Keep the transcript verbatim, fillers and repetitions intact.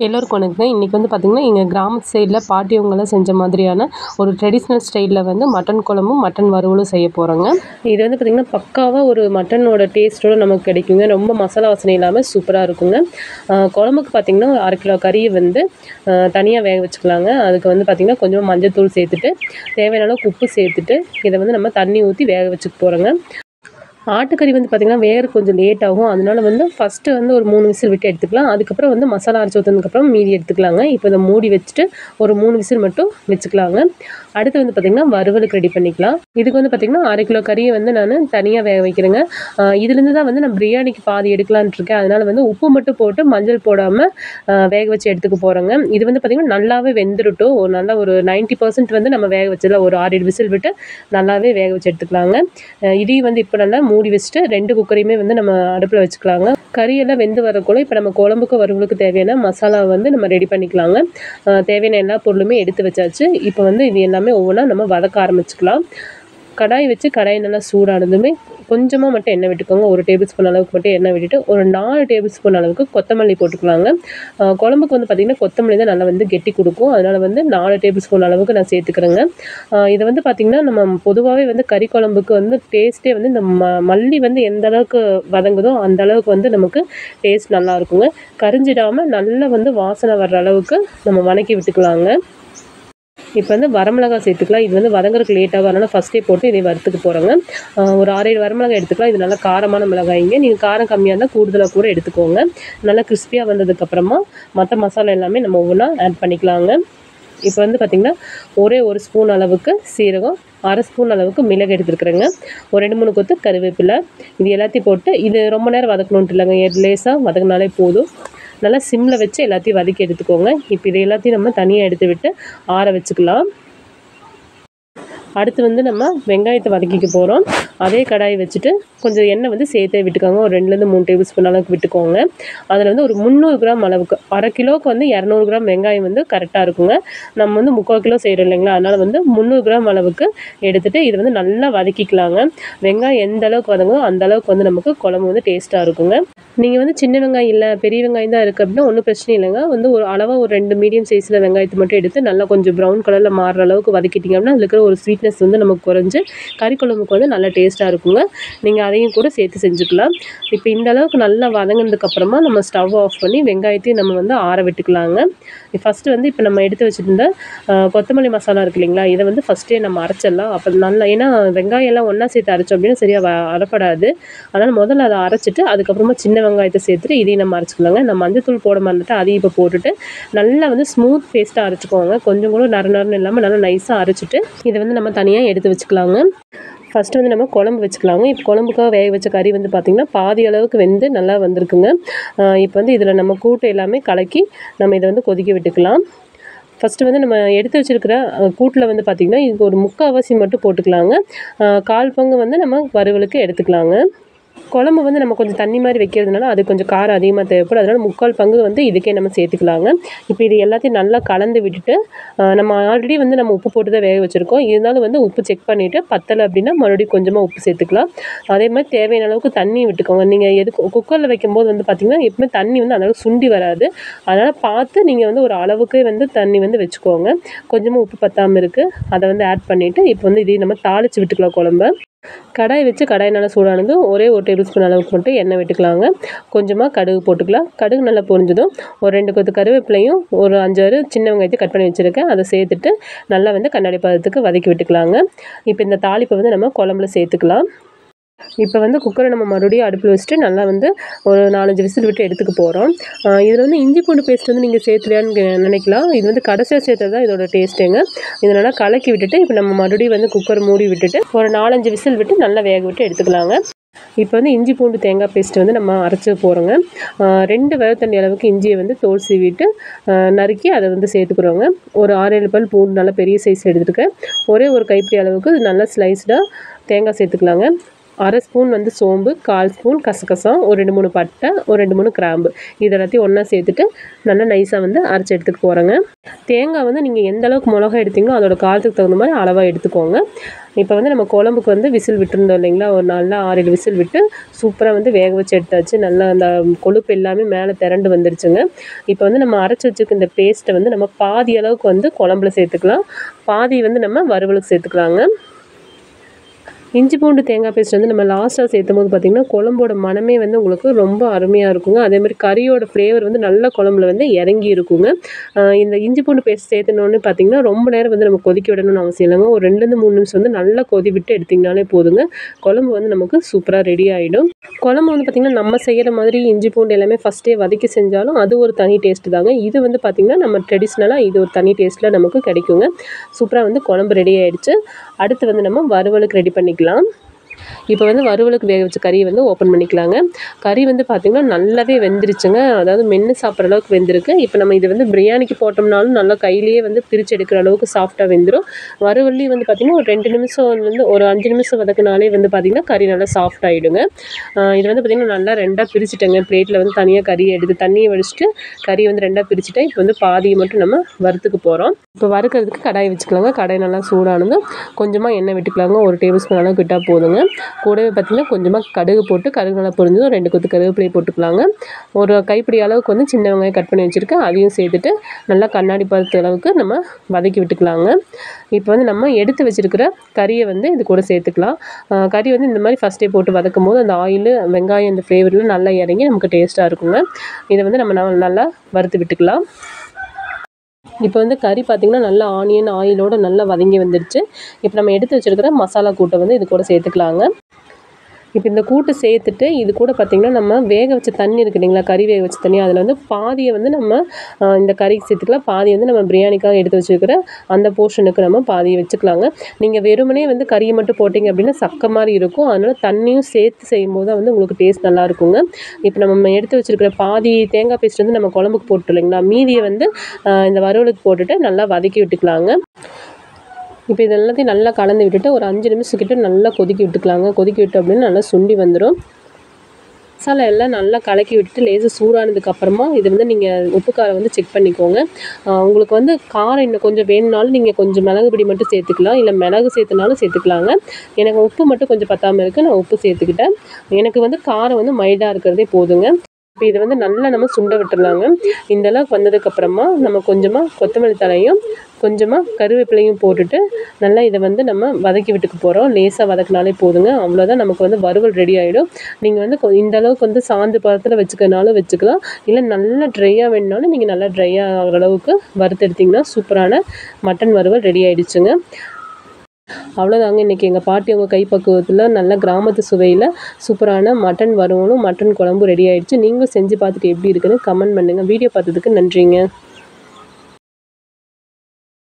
எல்லோருக்கும் வணக்கங்க. இன்றைக்கி வந்து பார்த்திங்கன்னா எங்கள் கிராமத்து சைடில் பாட்டியவங்களாம் செஞ்ச மாதிரியான ஒரு ட்ரெடிஷ்னல் ஸ்டைலில் வந்து மட்டன் குழம்பும் மட்டன் வறுவலும் செய்ய போகிறோங்க. இது வந்து பார்த்திங்கன்னா பக்காவாக ஒரு மட்டனோட டேஸ்ட்டோடு நமக்கு கிடைக்குங்க. ரொம்ப மசாலா வாசனை இல்லாமல் சூப்பராக இருக்குங்க. குழம்புக்கு பார்த்திங்கன்னா அரை கிலோ கறியை வந்து தனியாக வேக வச்சுக்கலாங்க. அதுக்கு வந்து பார்த்திங்கன்னா கொஞ்சம் மஞ்சள் தூள் சேர்த்துட்டு தேவையான அளவுக்கு உப்பு சேர்த்துட்டு இதை வந்து நம்ம தண்ணி ஊற்றி வேக வச்சுக்க போகிறோங்க. ஆட்டுக்கறி வந்து பார்த்திங்கன்னா வேறு கொஞ்சம் லேட் ஆகும். அதனால வந்து ஃபஸ்ட்டு வந்து ஒரு மூணு விசில் விட்டு எடுத்துக்கலாம். அதுக்கப்புறம் வந்து மசாலா அரைச்சி ஊற்றினதுக்கப்புறம் மீதி எடுத்துக்கலாங்க. இப்போ இதை மூடி வச்சுட்டு ஒரு மூணு விசில் மட்டும் வச்சுக்கலாங்க. அடுத்து வந்து பார்த்திங்கன்னா வறுவலுக்கு ரெடி பண்ணிக்கலாம். இதுக்கு வந்து பார்த்திங்கன்னா அரை கிலோ கறியை வந்து நான் தனியாக வேக வைக்கிறேங்க. இதுலேருந்து தான் வந்து நான் பிரியாணிக்கு பாதி எடுக்கலான்ட்டு இருக்கேன். அதனால் வந்து உப்பு மட்டும் போட்டு மஞ்சள் போடாமல் வேக வச்சு எடுத்துக்க போகிறோங்க. இது வந்து பார்த்திங்கன்னா நல்லாவே வெந்துருட்டும். ஒரு நல்லா ஒரு நைன்ட்டி பர்சன்ட் வந்து நம்ம வேக வச்சதில் ஒரு ஆறு ஏழு விசில் விட்டு நல்லாவே வேக வச்சு எடுத்துக்கலாங்க. இதையும் வந்து இப்போ நல்லா மூடி வச்சுட்டு ரெண்டு குக்கரையுமே வந்து நம்ம அடுப்பில் வச்சுக்கலாங்க. கறியெல்லாம் வெந்து வரக்குள்ள இப்போ நம்ம குழம்புக்கு வறுவலுக்கு தேவையான மசாலா வந்து நம்ம ரெடி பண்ணிக்கலாங்க. தேவையான எல்லா பொருளுமே எடுத்து வச்சாச்சு. இப்போ வந்து இது எல்லாமே ஒவ்வொன்றா நம்ம வதக்க ஆரம்பிச்சுக்கலாம். கடாய் வச்சு கடாய் நல்லா சூடானதுமே கொஞ்சமாக மட்டும் எண்ணெய் விட்டுக்கோங்க. ஒரு டேபிள் ஸ்பூன் அளவுக்கு மட்டும் எண்ணெய் விட்டுட்டு ஒரு நாலு டேபிள் ஸ்பூன் அளவுக்கு கொத்தமல்லி போட்டுக்கலாங்க. குழம்புக்கு வந்து பார்த்திங்கன்னா கொத்தமல்லி தான் நல்லா வந்து கெட்டி கொடுக்கும். அதனால் வந்து நாலு டேபிள் ஸ்பூன் அளவுக்கு நான் சேர்த்துக்கிறேங்க. இதை வந்து பார்த்திங்கன்னா நம்ம பொதுவாகவே வந்து கறி குழம்புக்கு வந்து டேஸ்ட்டே வந்து இந்த ம மல்லி வந்து எந்த அளவுக்கு வதங்குதோ அந்த அளவுக்கு வந்து நமக்கு டேஸ்ட் நல்லா இருக்குங்க. கரிஞ்சிடாமல் நல்லா வந்து வாசனை வர்ற அளவுக்கு நம்ம வதக்கி விட்டுக்கலாங்க. இப்போ வந்து வரமிளகாய் சேர்த்துக்கலாம். இது வந்து வதங்குறதுக்கு லேட் ஆகும். அதனால் ஃபஸ்ட்டே போட்டு இதை வறுத்துக்க போகிறோங்க. ஒரு ஆறு ஏழு வரமிளகாய் எடுத்துக்கலாம். இது நல்லா காரமான மிளகாய்ங்க. நீங்கள் காரம் கம்மியாக இருந்தால் கூடுதலாக கூட எடுத்துக்கோங்க. நல்லா கிறிஸ்பியாக வந்ததுக்கப்புறமா மற்ற மசாலா எல்லாமே நம்ம ஒவ்வொன்றா ஆட் பண்ணிக்கலாங்க. இப்போ வந்து பார்த்திங்கன்னா ஒரே ஒரு ஸ்பூன் அளவுக்கு சீரகம், அரை ஸ்பூன் அளவுக்கு மிளகு எடுத்துருக்குறேங்க. ஒரு ரெண்டு மூணு கொத்து கருவேப்பிலை, இது எல்லாத்தையும் போட்டு இது ரொம்ப நேரம் வதக்கணுன்ட்டு இல்லைங்க. லேசாக வதக்கினாலே போதும். நல்லா சிம்மில் வச்சு எல்லாத்தையும் வதக்கி எடுத்துக்கோங்க. இப்போ இது எல்லாத்தையும் நம்ம தனியாக எடுத்து விட்டு ஆற வச்சுக்கலாம். அடுத்து வந்து நம்ம வெங்காயத்தை வதக்கிக்க போகிறோம். அதே கடாயை வச்சுட்டு கொஞ்சம் எண்ணெய் வந்து சேர்த்தே விட்டுக்கோங்க. ஒரு ரெண்டுலேருந்து மூணு டேபிள் ஸ்பூன் அளவுக்கு விட்டுக்கோங்க. அதில் வந்து ஒரு முந்நூறு கிராம் அளவுக்கு அரை கிலோவுக்கு வந்து இரநூறு கிராம் வெங்காயம் வந்து கரெக்டாக இருக்குங்க. நம்ம வந்து முக்கால் கிலோ செய்கிறோம் இல்லைங்களா, அதனால் வந்து முந்நூறு கிராம் அளவுக்கு எடுத்துகிட்டு இதை வந்து நல்லா வதக்கிக்கலாங்க. வெங்காயம் எந்த அளவுக்கு வதங்குமோ அந்த அளவுக்கு வந்து நமக்கு குழம்பு வந்து டேஸ்ட்டாக இருக்குங்க. நீங்கள் வந்து சின்ன வெங்காயம் இல்லை பெரிய வெங்காயம் தான் இருக்குது அப்படின்னா ஒன்றும் பிரச்சனை இல்லைங்க. வந்து ஒரு அளவாக ஒரு ரெண்டு மீடியம் சைஸில் வெங்காயத்தை மட்டும் எடுத்து நல்லா கொஞ்சம் ப்ரௌன் கலரில் மாறுற அளவுக்கு வதக்கிட்டிங்க அப்படின்னா அதில் இருக்கிற ஒரு ஸ்வீட்னஸ் வந்து நமக்கு குறைஞ்சு கறி குழம்புக்கு வந்து நல்லா டேஸ்ட்டாக இருக்குங்க. நீங்கள் அதையும் கூட சேர்த்து செஞ்சுக்கலாம். இப்போ இந்த அளவுக்கு நல்லா வதங்கினதுக்கப்புறமா நம்ம ஸ்டவ் ஆஃப் பண்ணி வெங்காயத்தையும் நம்ம வந்து ஆற விட்டுக்கலாங்க. ஃபஸ்ட்டு வந்து இப்போ நம்ம எடுத்து வச்சுருந்த கொத்தமல்லி மசாலா இருக்குது இல்லைங்களா, இதை வந்து ஃபஸ்ட்டே நம்ம அரைச்சிடலாம். அப்போ நல்லா, ஏன்னா வெங்காயம் எல்லாம் ஒன்றா சேர்த்து அரைச்சோம் அப்படின்னா சரியாக அரைப்படாது. அதனால் முதல்ல அதை அரைச்சிட்டு அதுக்கப்புறமா சின்ன வெங்காயத்தை சேர்த்துட்டு இதையும் நம்ம அரைச்சிக்கலாங்க. நம்ம மஞ்சள் தூள் போட மாட்டேன், அதையும் இப்போ போட்டுட்டு நல்லா வந்து ஸ்மூத் பேஸ்ட்டாக அரைச்சிக்கோங்க. கொஞ்சம் கூட நறு நறுன்னு இல்லாமல் நல்லா நைஸாக அரைச்சிட்டு இதை வந்து நம்ம தனியாக எடுத்து வச்சுக்கலாங்க. ஃபஸ்ட்டு வந்து நம்ம குழம்பு வச்சுக்கலாங்க. இப்போ குழம்புக்காக வேக வச்ச கறி வந்து பார்த்திங்கன்னா பாதி அளவுக்கு வெந்து நல்லா வந்திருக்குங்க. இப்போ வந்து இதில் நம்ம கூட்டு எல்லாமே கலக்கி நம்ம இதை வந்து கொதிக்க விட்டுக்கலாம். ஃபஸ்ட்டு வந்து நம்ம எடுத்து வச்சுருக்கிற கூட்டில் வந்து பார்த்திங்கன்னா இதுக்கு ஒரு முக்கால்வாசி மட்டும் போட்டுக்கலாங்க. கால் பங்கு வந்து நம்ம வறுவலுக்கு எடுத்துக்கலாங்க. குழம்பு வந்து நம்ம கொஞ்சம் தண்ணி மாதிரி வைக்கிறதுனால அது கொஞ்சம் காரம் அதிகமாக தேவைப்படும். அதனால் முக்கால் பங்கு வந்து இதுக்கே நம்ம சேர்த்துக்கலாங்க. இப்போ இது எல்லாத்தையும் நல்லா கலந்து விட்டுட்டு நம்ம ஆல்ரெடி வந்து நம்ம உப்பு போட்டு தான் வேக வச்சுருக்கோம். இருந்தாலும் வந்து உப்பு செக் பண்ணிவிட்டு பத்தலை அப்படின்னா மறுபடியும் கொஞ்சமாக உப்பு சேர்த்துக்கலாம். அதே மாதிரி தேவையான அளவுக்கு தண்ணி விட்டுக்கோங்க. நீங்கள் எதுக்கு குக்கரில் வைக்கும்போது வந்து பார்த்திங்கன்னா எப்பவுமே தண்ணி வந்து அந்தளவுக்கு சுண்டி வராது. அதனால் பார்த்து நீங்கள் வந்து ஒரு அளவுக்கு வந்து தண்ணி வந்து வச்சுக்கோங்க. கொஞ்சமாக உப்பு பத்தாமல் இருக்குது, அதை வந்து ஆட் பண்ணிவிட்டு இப்போ வந்து இதையும் நம்ம தாளித்து விட்டுக்கலாம். குழம்பை கடாய் வச்சு கடாய் நல்லா சூடானது ஒரே ஒரு டேபிள் ஸ்பூன் அளவுக்கு மட்டும் எண்ணெய் விட்டுக்கலாங்க. கொஞ்சமாக கடுகு போட்டுக்கலாம். கடுகு நல்லா பொரிஞ்சதும் ஒரு ரெண்டு கொத்து கருவேப்பிலையும் ஒரு அஞ்சாறு சின்ன வெங்காயத்தை கட் பண்ணி வச்சுருக்கேன், அதை சேர்த்துட்டு நல்லா வந்து கண்ணாடி பதத்துக்கு வதக்கி விட்டுக்கலாங்க. இப்போ இந்த தாளிப்பை வந்து நம்ம குழம்புல சேர்த்துக்கலாம். இப்போ வந்து குக்கரை நம்ம மறுபடியும் அடுப்பில் வச்சுட்டு நல்லா வந்து ஒரு நாலஞ்சு விசில் விட்டு எடுத்துக்க போகிறோம். இதில் வந்து இஞ்சி பூண்டு பேஸ்ட் வந்து நீங்கள் சேர்த்துலையான்னு நினைக்கலாம். இது வந்து கடைசியாக சேர்த்தது தான் இதோட டேஸ்ட்டுங்க. இதனால் கலக்கி விட்டுட்டு இப்போ நம்ம மறுபடியும் வந்து குக்கர் மூடி விட்டுட்டு ஒரு நாலஞ்சு விசில் விட்டு நல்லா வேக விட்டு எடுத்துக்கலாங்க. இப்போ வந்து இஞ்சி பூண்டு தேங்காய் பேஸ்ட்டு வந்து நம்ம அரைச்சி போகிறோங்க. ரெண்டு வெள்ளத்தண்ணி அளவுக்கு இஞ்சியை வந்து தோல் சீவிட்டு நறுக்கி அதை வந்து சேர்த்துக்கிறோங்க. ஒரு ஆறு ஏழு பல் பூண்டு நல்லா பெரிய சைஸ் எடுத்துருக்கேன். ஒரே ஒரு கைப்பிடி அளவுக்கு நல்லா ஸ்லைஸ்டாக தேங்காய் சேர்த்துக்கலாங்க. அரை ஸ்பூன் வந்து சோம்பு, கால் ஸ்பூன் கசகசா, ஒரு ரெண்டு மூணு பட்டை, ஒரு ரெண்டு மூணு கிராம்பு இது எல்லாத்தையும் ஒன்றா சேர்த்துட்டு நல்லா நைஸாக வந்து அரைச்சி எடுத்துக்க போகிறேங்க. தேங்காய் வந்து நீங்கள் எந்த அளவுக்கு மிளகா எடுத்தீங்களோ அதோட காரத்துக்கு தகுந்த மாதிரி அளவாக எடுத்துக்கோங்க. இப்போ வந்து நம்ம குழம்புக்கு வந்து விசில் விட்டுருந்தோம் இல்லைங்களா, ஒரு நல்லா ஆறு ஏழு விசில் விட்டு சூப்பராக வந்து வேக வச்சு எடுத்தாச்சு. நல்லா அந்த கொழுப்பு எல்லாமே மேலே திரண்டு வந்துருச்சுங்க. இப்போ வந்து நம்ம அரைச்சி வச்சுருக்க இந்த பேஸ்ட்டை வந்து நம்ம பாதி அளவுக்கு வந்து குழம்புல சேர்த்துக்கலாம், பாதி வந்து நம்ம வறுவலுக்கு சேர்த்துக்கலாங்க. இஞ்சி பூண்டு தேங்காய் பேஸ்ட் வந்து நம்ம லாஸ்ட்டாக சேர்த்தும் போது பார்த்திங்கன்னா குழம்போட மனமே வந்து உங்களுக்கு ரொம்ப அருமையாக இருக்குங்க. அதேமாதிரி கறியோட ஃப்ளேவர் வந்து நல்ல குழம்புல வந்து இறங்கி இருக்குங்க. இந்த இஞ்சி பூண்டு பேஸ்ட் சேர்த்துனோன்னு பார்த்திங்கன்னா ரொம்ப நேரம் வந்து நம்ம கொதிக்க விடணும்னு அவசியம் இல்லைங்க. ஒரு ரெண்டுலேருந்து மூணு நிமிஷம் வந்து நல்லா கொதி விட்டு எடுத்திங்கனாலே போதுங்க. குழம்பு வந்து நமக்கு சூப்பராக ரெடி ஆகிடும். குழம்பு வந்து பார்த்திங்கன்னா நம்ம செய்கிற மாதிரி இஞ்சி பூண்டு எல்லாமே ஃபஸ்ட்டே வதக்கி செஞ்சாலும் அது ஒரு தனி டேஸ்ட்டு தாங்க. இது வந்து பார்த்திங்கன்னா நம்ம ட்ரெடிஷ்னலாக இது ஒரு தனி டேஸ்ட்டில் நமக்கு கிடைக்குங்க. சூப்பராக வந்து குழம்பு ரெடி ஆகிடுச்சு. அடுத்து வந்து நம்ம வறுவலுக்கு ரெடி பண்ணிக்கலாம். இப்போ வந்து வறுவலுக்கு வேக வச்ச கறியை வந்து ஓப்பன் பண்ணிக்கலாங்க. கறி வந்து பார்த்திங்கன்னா நல்லாவே வெந்துருச்சுங்க. அதாவது மென்று சாப்பிட்ற அளவுக்கு வெந்திருக்கு. இப்போ நம்ம இது வந்து பிரியாணிக்கு போட்டோம்னாலும் நல்லா கையிலேயே வந்து பிரித்து எடுக்கிற அளவுக்கு சாஃப்டாக வெந்துடும். வறுவல்லையும் வந்து பார்த்திங்கன்னா ஒரு ரெண்டு நிமிஷம் வந்து ஒரு அஞ்சு நிமிஷம் வதக்கினாலே வந்து பார்த்திங்கன்னா கறி நல்லா சாஃப்ட் ஆகிடுங்க. இது வந்து பார்த்திங்கன்னா நல்லா ரெண்டாக பிரிச்சுட்டேங்க. பிளேட்டில் வந்து தனியாக கறியை எடுத்து தண்ணியை வடிச்சிட்டு கறியை வந்து ரெண்டாக பிரிச்சுட்டேன். இப்போ வந்து பாதியை மட்டும் நம்ம வறுத்துக்கு போகிறோம். இப்போ வறுக்கிறதுக்கு கடாய் வச்சுக்கலாங்க. கடாய் நல்லா சூடானது கொஞ்சமாக எண்ணெய் விட்டுக்கலாங்க. ஒரு டேபிள் ஸ்பூன் அளவுக்கு விட்டால் போதுங்க. கூடவே பார்த்திங்கன்னா கொஞ்சமாக கடுகு போட்டு கடுகு நல்லா பொரிஞ்சதும் ரெண்டு கொத்து கருவேப்பிலையை போட்டுக்கலாங்க. ஒரு கைப்பிடி அளவுக்கு வந்து சின்ன வெங்காயம் கட் பண்ணி வச்சுருக்கேன், அதையும் சேர்த்துட்டு நல்லா கண்ணாடி பதத்து அளவுக்கு நம்ம வதக்கி விட்டுக்கலாங்க. இப்போ வந்து நம்ம எடுத்து வச்சுருக்கிற கறியை வந்து இது கூட சேர்த்துக்கலாம். கறி வந்து இந்த மாதிரி ஃபஸ்ட்டே போட்டு வதக்கும் போது அந்த ஆயில் வெங்காயம் இந்த ஃப்ளேவரில் நல்லா இறங்கி நமக்கு டேஸ்ட்டாக இருக்குங்க. இதை வந்து நம்ம நல்லா வறுத்து விட்டுக்கலாம். இப்போ வந்து கறி பார்த்திங்கன்னா நல்லா ஆனியன் ஆயிலோடு நல்லா வதங்கி வந்துடுச்சு. இப்போ நம்ம எடுத்து வச்சுருக்கிற மசாலா கூட்டை வந்து இது கூட சேர்த்துக்கலாங்க. இப்போ இந்த கூட்டு சேர்த்துட்டு இது கூட பார்த்திங்கன்னா நம்ம வேக வச்ச தண்ணி இருக்குது இல்லைங்களா, கறி வேக வச்ச தண்ணி, அதில் வந்து பாதியை வந்து நம்ம இந்த கறிக்கு சேர்த்துக்கலாம், பாதி வந்து நம்ம பிரியாணிக்காக எடுத்து வச்சுருக்கிற அந்த போர்ஷனுக்கு நம்ம பாதியை வச்சுக்கலாங்க. நீங்கள் வெறுமனே வந்து கறியை மட்டும் போட்டிங்க அப்படின்னா சக்க மாதிரி இருக்கும். அதனால் தண்ணியும் சேர்த்து செய்யும்போது தான் வந்து உங்களுக்கு டேஸ்ட் நல்லா இருக்குங்க. இப்போ நம்ம எடுத்து வச்சுருக்கிற பாதி தேங்காய் பேஸ்ட் வந்து நம்ம குழம்புக்கு போட்டு இல்லைங்களா, மீதியை வந்து இந்த வறுவலுக்கு போட்டுட்டு நல்லா வதக்கி விட்டுக்கலாங்க. இப்போ இது எல்லாத்தையும் நல்லா கலந்து விட்டுட்டு ஒரு அஞ்சு நிமிஷத்துக்கிட்ட நல்லா கொதிக்க விட்டுக்கலாங்க. கொதிக்க விட்டு அப்படின்னு நல்லா சுண்டி வந்துடும். மசாலா எல்லாம் நல்லா கலக்கி விட்டுட்டு லேசாக சூடானதுக்கப்புறமா இது வந்து நீங்கள் உப்பு காரம் வந்து செக் பண்ணிக்கோங்க. உங்களுக்கு வந்து காரம் இன்னும் கொஞ்சம் வேணும்னாலும் நீங்கள் கொஞ்சம் மிளகு பொடி மட்டும் சேர்த்துக்கலாம், இல்லை மிளகு சேர்த்துனாலும் சேர்த்துக்கலாங்க. எனக்கு உப்பு மட்டும் கொஞ்சம் பத்தாமல் இருக்குது, நான் உப்பு சேர்த்துக்கிட்டேன். எனக்கு வந்து காரம் வந்து மைல்டாக இருக்கிறதே போதுங்க. இப்போ இதை வந்து நல்லா நம்ம சுண்ட விட்டுடலாங்க. இந்த அளவுக்கு வந்ததுக்கப்புறமா நம்ம கொஞ்சமாக கொத்தமல்லி தலையும் கொஞ்சமாக கருவேப்பிலையும் போட்டுட்டு நல்லா இதை வந்து நம்ம வதக்கி விட்டுக்க போகிறோம். லேசாக வதக்கினாலே போதுங்க. அவ்வளோதான், நமக்கு வந்து வறுவல் ரெடி ஆகிடும். நீங்கள் வந்து இந்த அளவுக்கு வந்து சாந்து பதத்தில் வச்சுக்கனாலும் வச்சுக்கலாம், இல்லை நல்லா ட்ரையாக வேணுனாலும் நீங்கள் நல்லா ட்ரையாக ஆகிற அளவுக்கு வறுத்து எடுத்திங்கன்னா சூப்பரான மட்டன் வறுவல் ரெடி ஆகிடுச்சுங்க. அவ்வளோதாங்க, இன்றைக்கி எங்கள் பாட்டி அவங்க கைப்பக்குவத்தில் நல்ல கிராமத்து சுவையில் சூப்பரான மட்டன் வறுவலும் மட்டன் குழம்பும் ரெடி ஆகிடுச்சு. நீங்களும் செஞ்சு பார்த்துட்டு எப்படி இருக்குன்னு கமெண்ட் பண்ணுங்கள். வீடியோ பார்த்ததுக்கு நன்றிங்க.